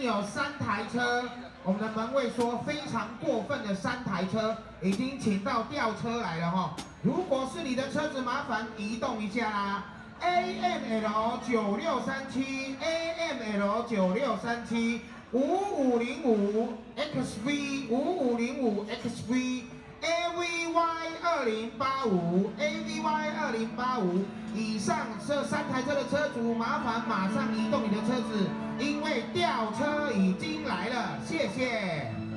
经有3台车，我们的门卫说非常过分的3台车已经请到吊车来了哈。如果是你的车子，麻烦移动一下啦。AML 9637 AML 9637 5505 XV 5505 XV AVY 2085 AVY 2085。 以上这3台车的车主，麻烦马上移动你的车子，因为吊车已经来了，谢谢。